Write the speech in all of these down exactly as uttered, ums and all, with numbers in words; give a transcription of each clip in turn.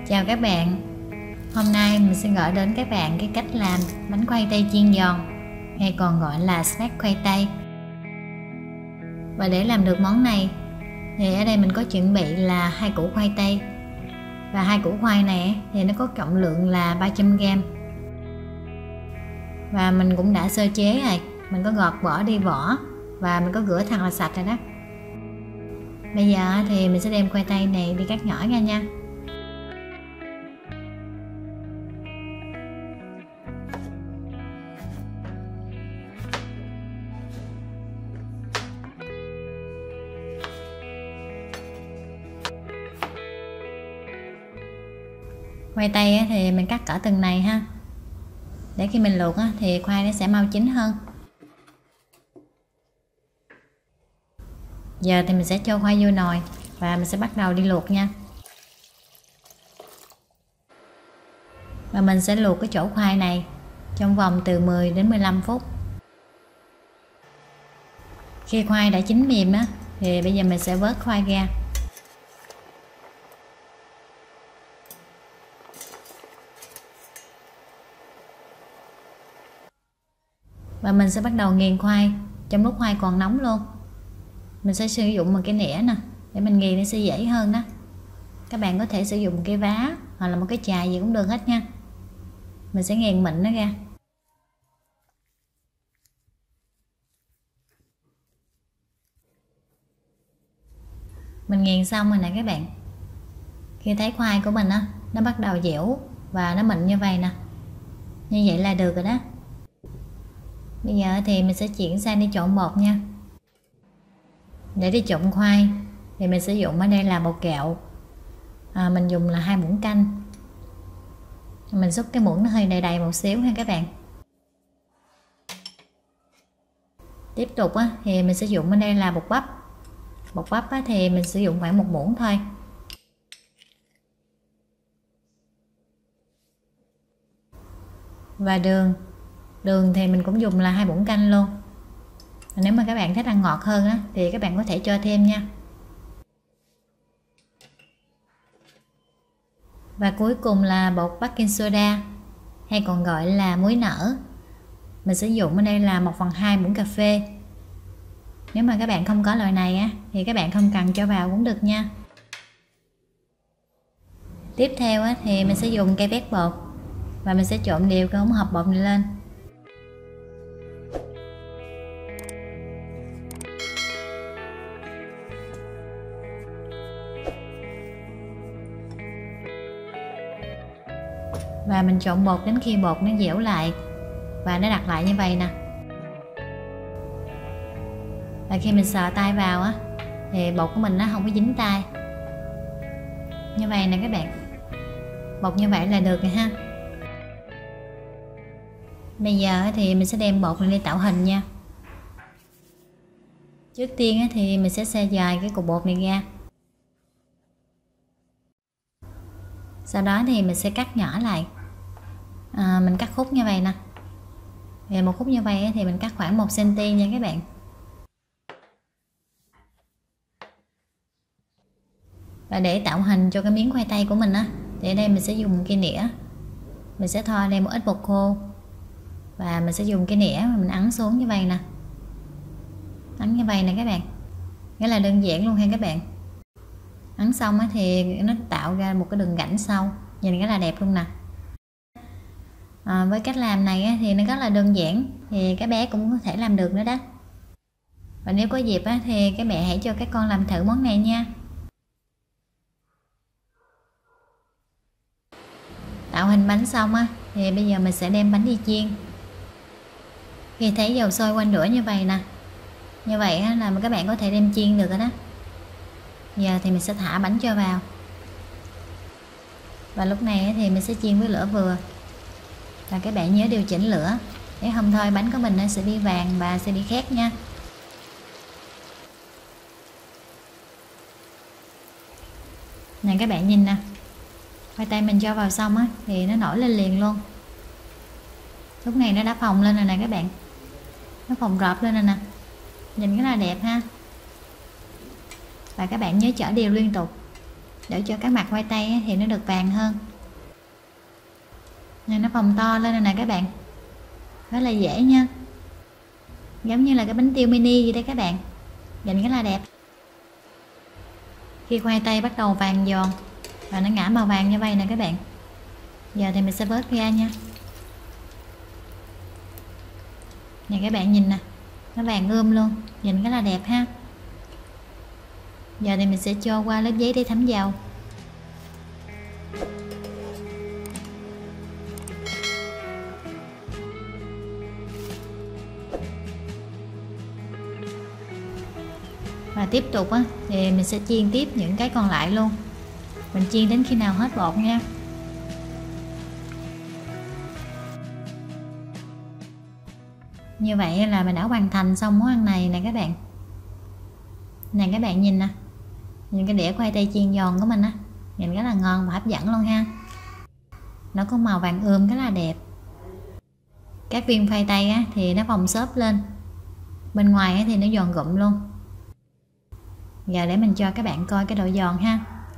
Chào các bạn, hôm nay mình sẽ gửi đến các bạn cái cách làm bánh khoai tây chiên giòn, hay còn gọi là snack khoai tây. Và để làm được món này thì ở đây mình có chuẩn bị là hai củ khoai tây, và hai củ khoai này thì nó có trọng lượng là ba trăm gam. Và mình cũng đã sơ chế rồi, mình có gọt vỏ đi vỏ và mình có rửa thật là sạch rồi đó. Bây giờ thì mình sẽ đem khoai tây này đi cắt nhỏ ra nha. Khoai tây thì mình cắt cỡ từng này ha, để khi mình luộc thì khoai nó sẽ mau chín hơn. Giờ thì mình sẽ cho khoai vô nồi và mình sẽ bắt đầu đi luộc nha. Và mình sẽ luộc cái chỗ khoai này trong vòng từ mười đến mười lăm phút. Khi khoai đã chín mềm á thì bây giờ mình sẽ vớt khoai ra. Và mình sẽ bắt đầu nghiền khoai trong lúc khoai còn nóng luôn. Mình sẽ sử dụng một cái nĩa nè, để mình nghiền nó sẽ dễ hơn đó. Các bạn có thể sử dụng cái vá hoặc là một cái chài gì cũng được hết nha. Mình sẽ nghiền mịn nó ra. Mình nghiền xong rồi nè các bạn. Khi thấy khoai của mình á, nó bắt đầu dẻo và nó mịn như vậy nè, như vậy là được rồi đó. Bây giờ thì mình sẽ chuyển sang đi trộn bột nha. Để đi trộn khoai thì mình sử dụng ở đây là bột gạo, à, mình dùng là hai muỗng canh. Mình xúc cái muỗng nó hơi đầy đầy một xíu ha các bạn. Tiếp tục á, thì mình sử dụng ở đây là bột bắp. Bột bắp á, thì mình sử dụng khoảng một muỗng thôi. Và đường. Đường thì mình cũng dùng là hai muỗng canh luôn. Nếu mà các bạn thích ăn ngọt hơn á, thì các bạn có thể cho thêm nha. Và cuối cùng là bột baking soda, hay còn gọi là muối nở. Mình sử dụng ở đây là một phần hai muỗng cà phê. Nếu mà các bạn không có loại này á, thì các bạn không cần cho vào cũng được nha. Tiếp theo á, thì mình sẽ dùng cây vét bột và mình sẽ trộn đều cái hỗn hợp bột này lên. Và mình trộn bột đến khi bột nó dẻo lại và nó đặc lại như vậy nè. Và khi mình sờ tay vào á, thì bột của mình nó không có dính tay. Như vậy nè các bạn. Bột như vậy là được rồi ha. Bây giờ thì mình sẽ đem bột này đi tạo hình nha. Trước tiên thì mình sẽ xe dài cái cục bột này ra. Sau đó thì mình sẽ cắt nhỏ lại. À, mình cắt khúc như vậy nè. Thì một khúc như vậy thì mình cắt khoảng một xăng ti mét nha các bạn. Và để tạo hình cho cái miếng khoai tây của mình á, thì ở đây mình sẽ dùng cái nĩa. Mình sẽ thoa lên một ít bột khô. Và mình sẽ dùng cái nĩa mà mình ấn xuống như vậy nè. Ấn như vậy nè các bạn. Nghĩa là đơn giản luôn ha các bạn. Ấn xong thì nó tạo ra một cái đường rãnh sâu, nhìn rất là đẹp luôn nè. À, với cách làm này thì nó rất là đơn giản, thì các bé cũng có thể làm được nữa đó. Và nếu có dịp thì các mẹ hãy cho các con làm thử món này nha. Tạo hình bánh xong á, thì bây giờ mình sẽ đem bánh đi chiên. Khi thấy dầu sôi quanh lửa như vậy nè, như vậy là các bạn có thể đem chiên được rồi đó. Giờ thì mình sẽ thả bánh cho vào. Và lúc này thì mình sẽ chiên với lửa vừa. Và các bạn nhớ điều chỉnh lửa, nếu không thôi bánh của mình nó sẽ bị vàng và sẽ bị khét nha. Này các bạn nhìn nè, khoai tây mình cho vào xong á thì nó nổi lên liền luôn. Lúc này nó đã phồng lên rồi nè các bạn. Nó phồng rộp lên rồi nè. Nhìn rất là đẹp ha. Và các bạn nhớ chở đều liên tục. để cho cái mặt khoai tây thì nó được vàng hơn. Nên nó phồng to lên rồi nè các bạn, rất là dễ nha, giống như là cái bánh tiêu mini vậy đấy các bạn, nhìn rất là đẹp. Khi khoai tây bắt đầu vàng giòn và nó ngả màu vàng như vậy nè các bạn, giờ thì mình sẽ vớt ra nha. Nè các bạn nhìn nè, nó vàng ươm luôn, nhìn rất là đẹp ha. Giờ thì mình sẽ cho qua lớp giấy để thấm dầu. Và tiếp tục á, thì mình sẽ chiên tiếp những cái còn lại luôn. Mình chiên đến khi nào hết bột nha. Như vậy là mình đã hoàn thành xong món ăn này nè các bạn. Nè các bạn nhìn nè, nhìn cái đĩa khoai tây chiên giòn của mình á, nhìn rất là ngon và hấp dẫn luôn ha. Nó có màu vàng ươm rất là đẹp. Các viên khoai tây á, thì nó phồng xốp lên, bên ngoài á, thì nó giòn gụm luôn. Giờ để mình cho các bạn coi cái độ giòn ha.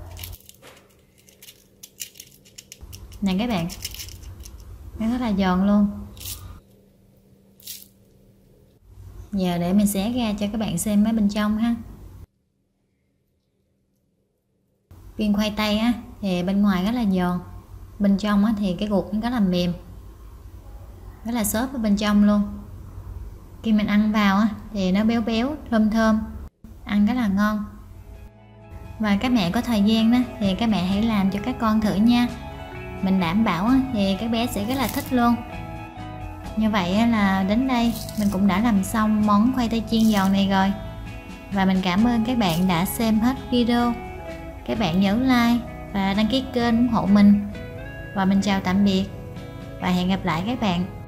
Nè các bạn, nó rất là giòn luôn. Giờ để mình xé ra cho các bạn xem mấy bên trong ha. Viên khoai tây á, thì bên ngoài rất là giòn, bên trong á, thì cái ruột nó rất là mềm, rất là xốp ở bên trong luôn. Khi mình ăn vào á, thì nó béo béo, thơm thơm, ăn rất là ngon. Và các mẹ có thời gian đó thì các mẹ hãy làm cho các con thử nha. Mình đảm bảo á, thì các bé sẽ rất là thích luôn. Như vậy là đến đây mình cũng đã làm xong món khoai tây chiên giòn này rồi. Và mình cảm ơn các bạn đã xem hết video. Các bạn nhớ like và đăng ký kênh ủng hộ mình. Và mình chào tạm biệt và hẹn gặp lại các bạn.